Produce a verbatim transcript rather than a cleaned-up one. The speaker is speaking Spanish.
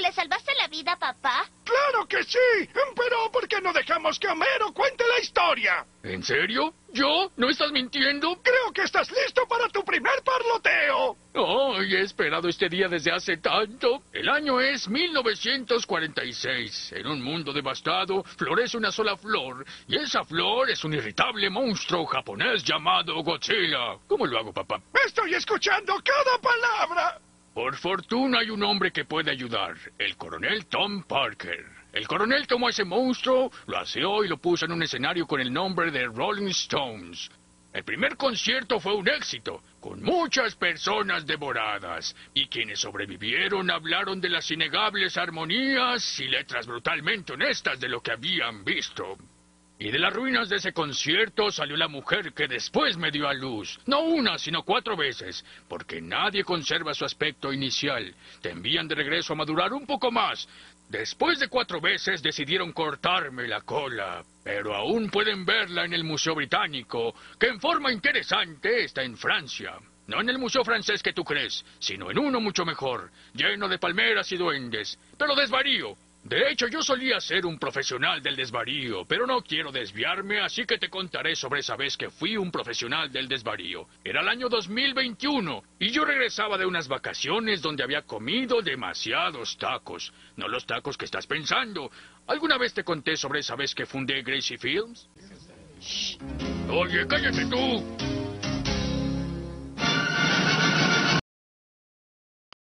¿Le salvaste la vida, papá? ¡Claro que sí! Pero ¿por qué no dejamos que Homero cuente la historia? ¿En serio? ¿Yo? ¿No estás mintiendo? Creo que estás listo para tu primer parloteo. ¡Ay, he esperado este día desde hace tanto! El año es mil novecientos cuarenta y seis. En un mundo devastado, florece una sola flor. Y esa flor es un irritable monstruo japonés llamado Godzilla. ¿Cómo lo hago, papá? Estoy escuchando cada palabra. Por fortuna hay un hombre que puede ayudar. El coronel Tom Parker. El coronel tomó a ese monstruo, lo aseó y lo puso en un escenario con el nombre de Rolling Stones. El primer concierto fue un éxito, con muchas personas devoradas, y quienes sobrevivieron hablaron de las innegables armonías y letras brutalmente honestas de lo que habían visto. Y de las ruinas de ese concierto salió la mujer que después me dio a luz. No una, sino cuatro veces, porque nadie conserva su aspecto inicial. Te envían de regreso a madurar un poco más. Después de cuatro veces decidieron cortarme la cola, pero aún pueden verla en el Museo Británico, que en forma interesante está en Francia. No en el museo francés que tú crees, sino en uno mucho mejor, lleno de palmeras y duendes, pero desvarío. De hecho, yo solía ser un profesional del desvarío, pero no quiero desviarme, así que te contaré sobre esa vez que fui un profesional del desvarío. Era el año dos mil veintiuno, y yo regresaba de unas vacaciones donde había comido demasiados tacos. No los tacos que estás pensando. ¿Alguna vez te conté sobre esa vez que fundé Gracie Films? Shh. Oye, cállate tú.